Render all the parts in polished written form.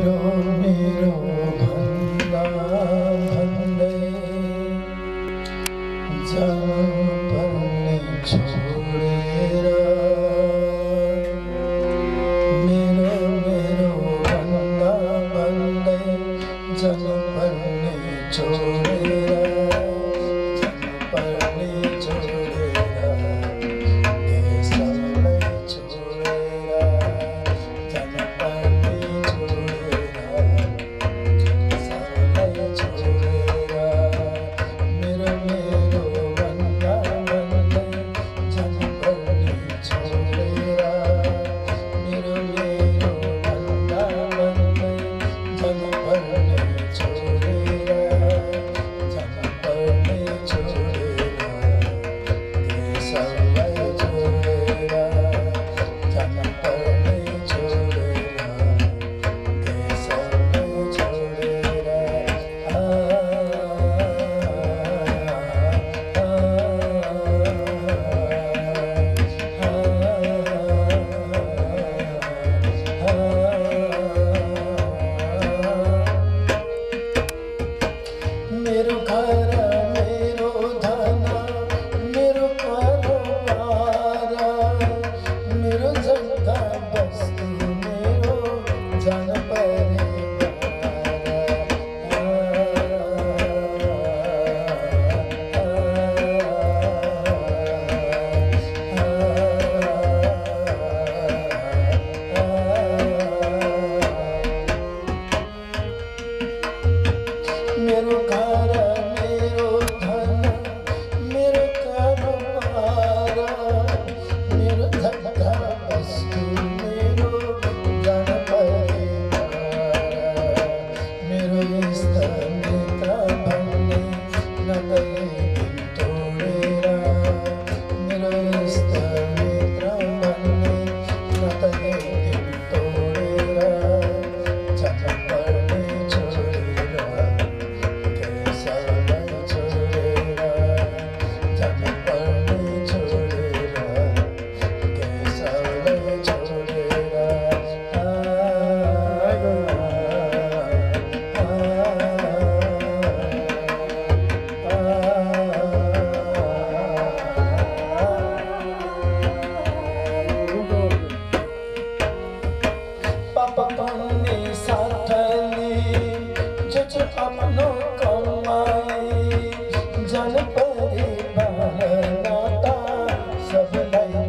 मेरो भन्दा भन्दै जानु पर्ने छोडेर मेरो भन्दा भन्दै जानु पर्ने छोडेर जानु पर्ने छोडेर देशलाई छोडेर जानु पर्ने मेरो घर मेरो धन मेरो कारोबार मेरो जग्गा बस्ती मेरो जान मेरो घर मेरो धन मेरो कारोबार मेरो धक्का वस्तु मेरो जान परिवार मेरो इष्ट मित्र भन्ने नगई तोडेर मेरो इष्ट मित्र भन्ने नगई तोडेर जान पर्ने अपने साथले जो अपनो कमाई जन परिवार नाता सबलाई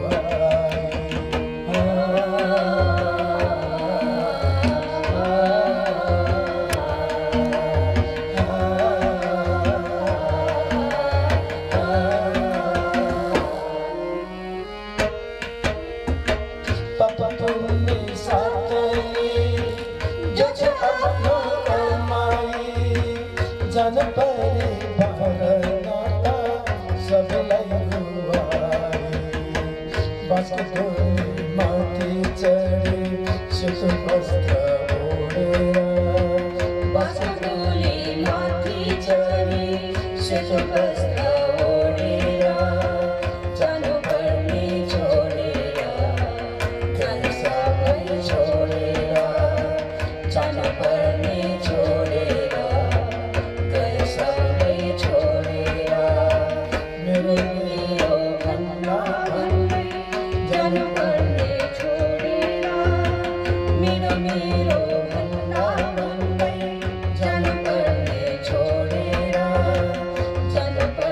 जन परिवार नाता सबलाई रुवाई बाँसको माथि चढी सेतो वस्त्र ओढेर बाँसको माथि चढी सेतो वस्त्र ओढेर जानु पर्ने छोडेर घर सबै छोडेर जानु पर्ने छोडेर मेरो भन्दा भन्दै जानु पर्ने छोडेर मेरो भन्दा भन्दै जानु पर्ने छोडेर जानु पर्ने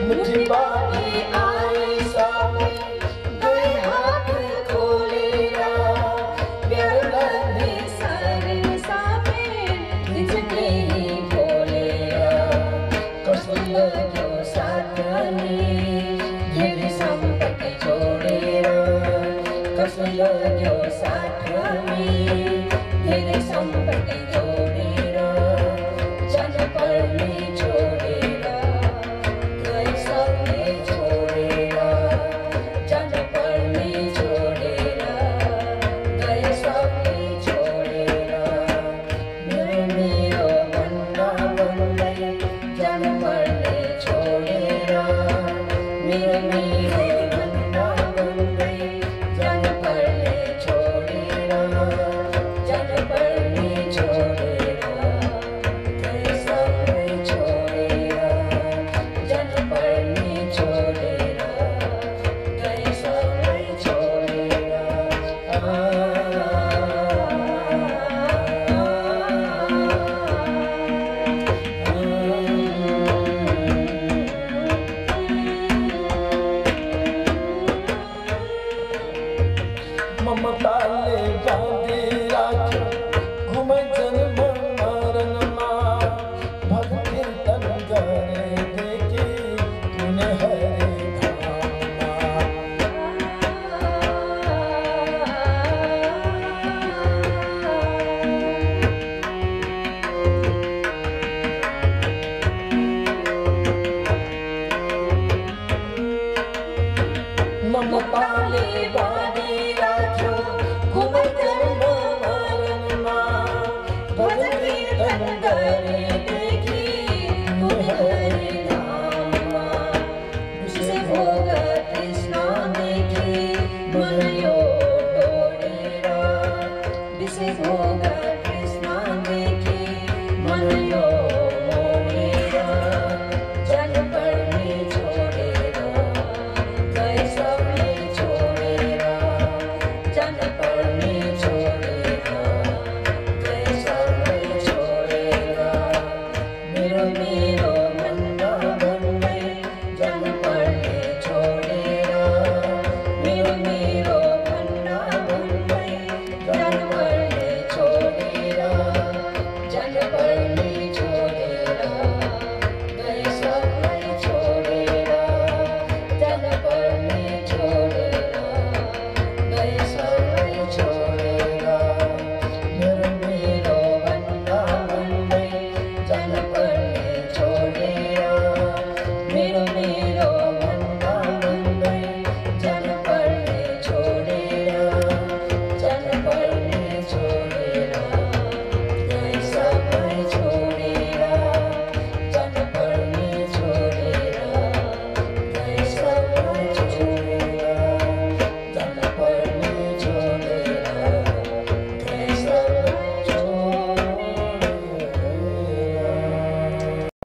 मुट्ठी बांधी आए सामने गए हाथ खोलेगा प्यारे सारे सामने दिखते ही बोलेगा कसम जो साथ में गिर संपत्ति छोड़ेगा कसम जो साथ में गिर संपत्ति छोड़ेगा जन पर नहीं छोड़ेगा गए संगे छोड़ेगा जन पर नहीं छोड़ेगा गए संगे छोड़ेगा मेरो बंदा बन गए जन पर नहीं छोड़ेगा मेरो बंदा बन गए जन पर नहीं छोड़ेगा जन पर नहीं छोड़ेगा गए संगे छोड़ेगा जन पर नहीं छोड़ेगा गए संगे छोड़ेगा ममता ले बांधे राखो घूमे जन्म मरण मां भक्ति तन करे देखी तूने हरे धाम ममता ले